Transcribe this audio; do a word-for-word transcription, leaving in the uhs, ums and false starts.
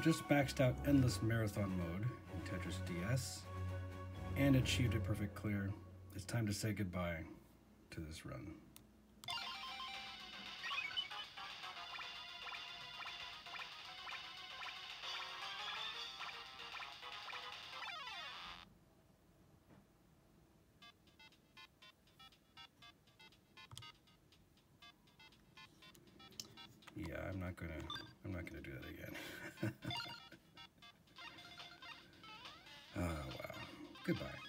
just maxed out Endless Marathon mode in Tetris D S and achieved a perfect clear. It's time to say goodbye to this run. Yeah, I'm not gonna I'm not gonna do that again. Oh wow. Goodbye.